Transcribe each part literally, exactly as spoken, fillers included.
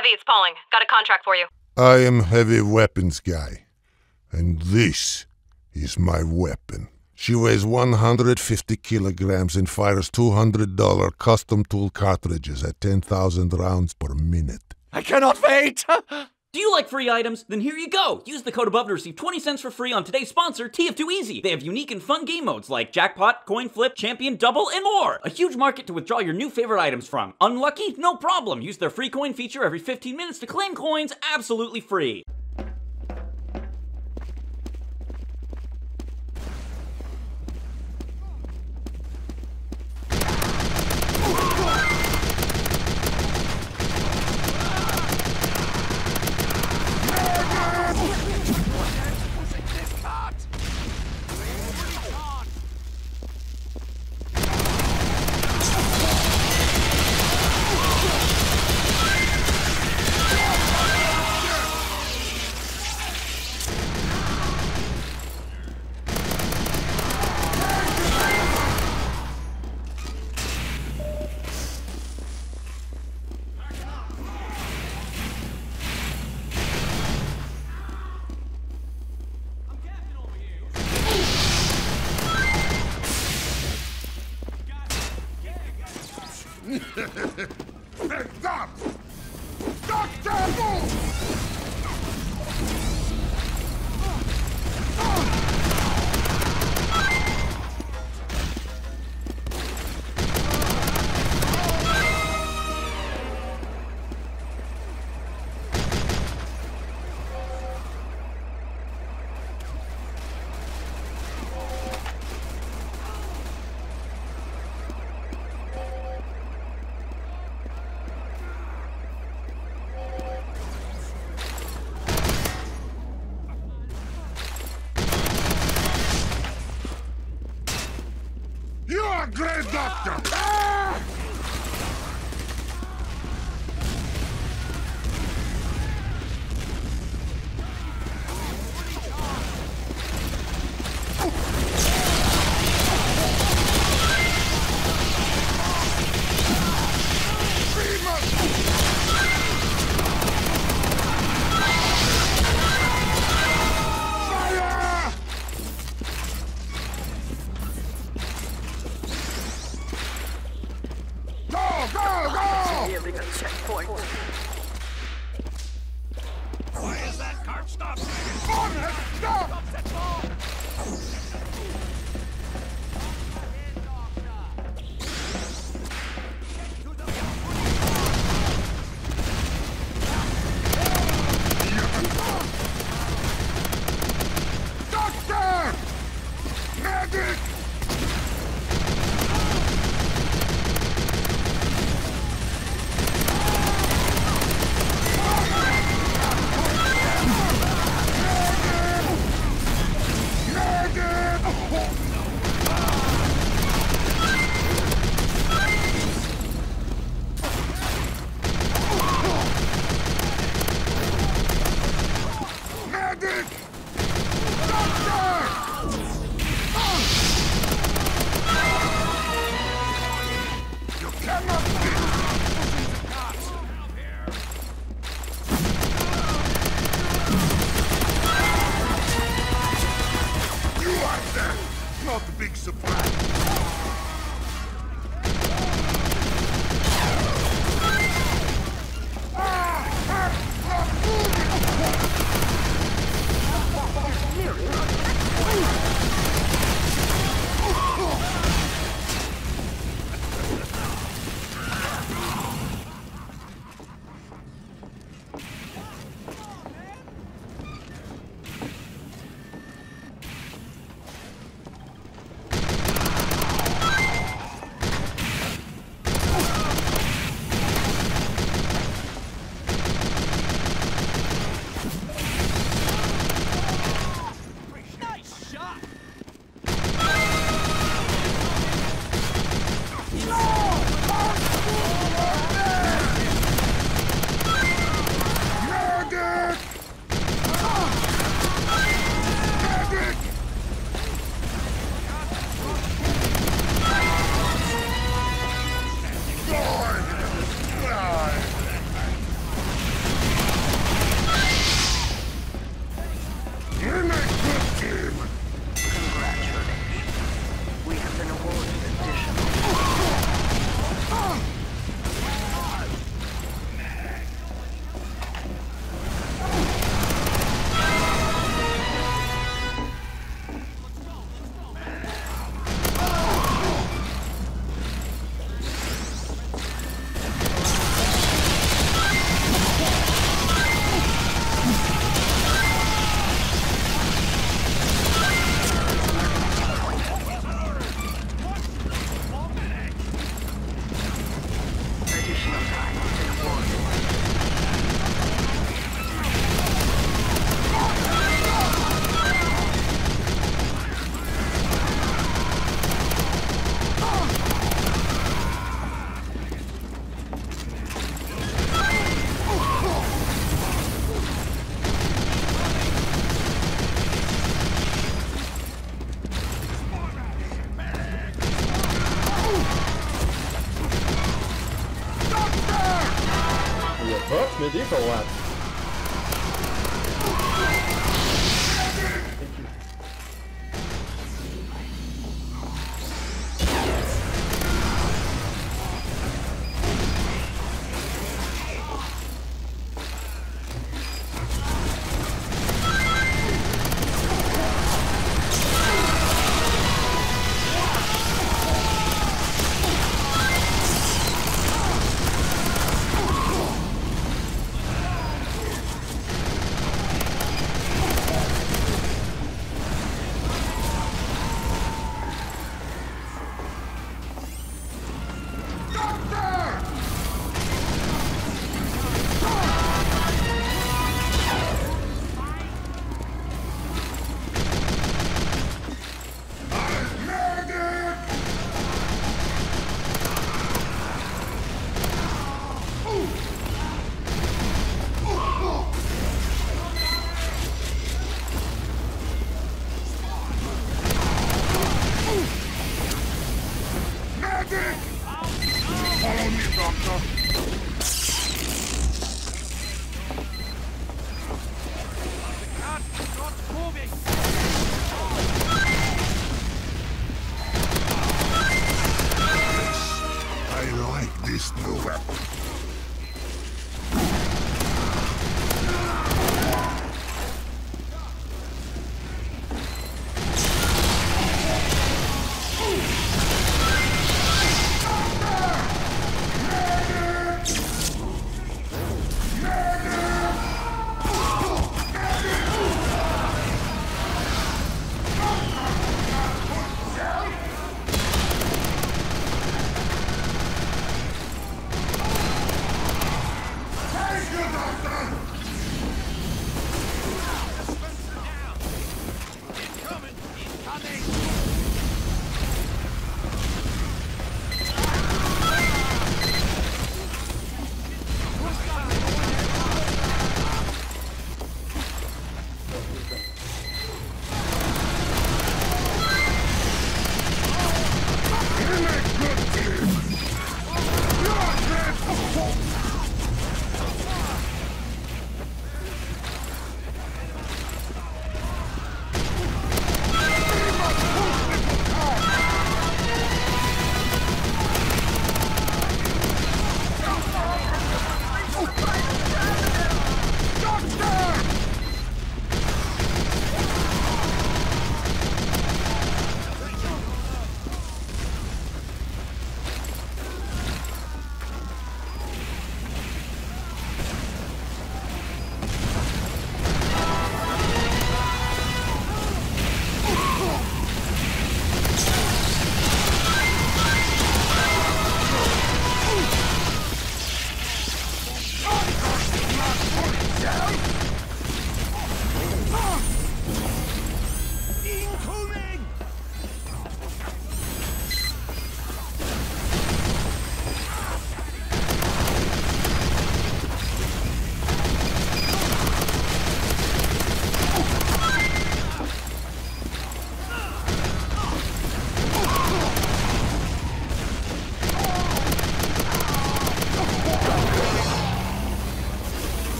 Heavy, it's Pauling. Got a contract for you. I am heavy weapons guy. And this is my weapon. She weighs one hundred fifty kilograms and fires two hundred dollar custom tool cartridges at ten thousand rounds per minute. I cannot wait! Do you like free items? Then here you go! Use the code above to receive twenty cents for free on today's sponsor, T F two Easy. They have unique and fun game modes like Jackpot, Coin Flip, Champion, Double, and more! A huge market to withdraw your new favorite items from. Unlucky? No problem! Use their free coin feature every fifteen minutes to claim coins absolutely free. Stop! Doctor, move! You're a great doctor! Ah! Checkpoint. Why is that cart stopped? Stop! Doctor! Medic! Hört med det for what?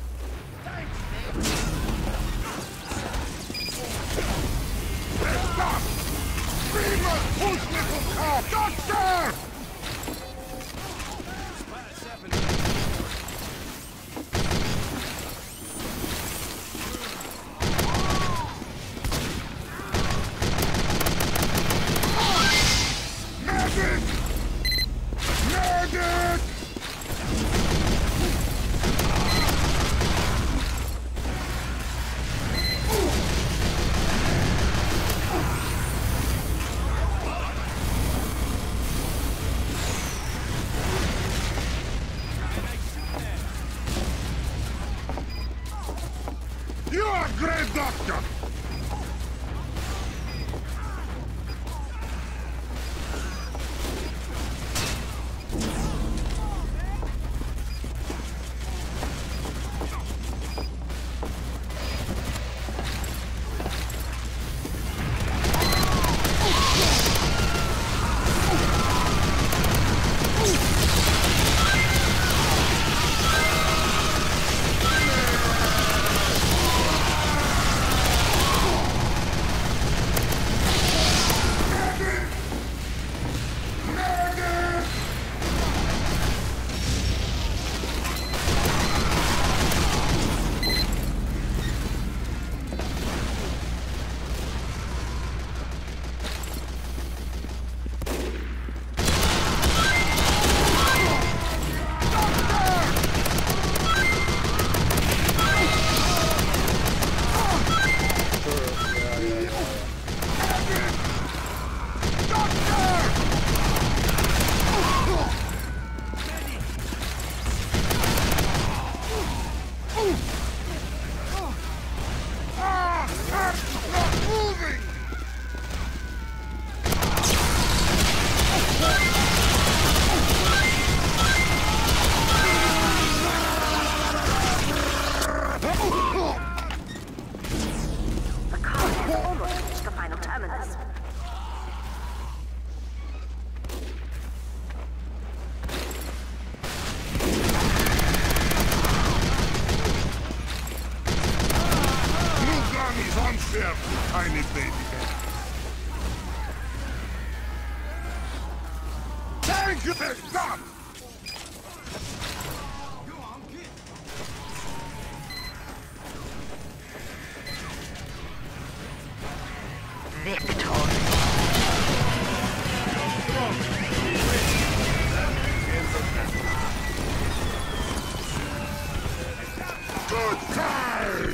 Stop! Push, little cow! Doctor! Medic! Medic! You are a great doctor! The car has almost reached the final terminus. New gun is unfair to tiny baby head. Thank you, stop! Good time!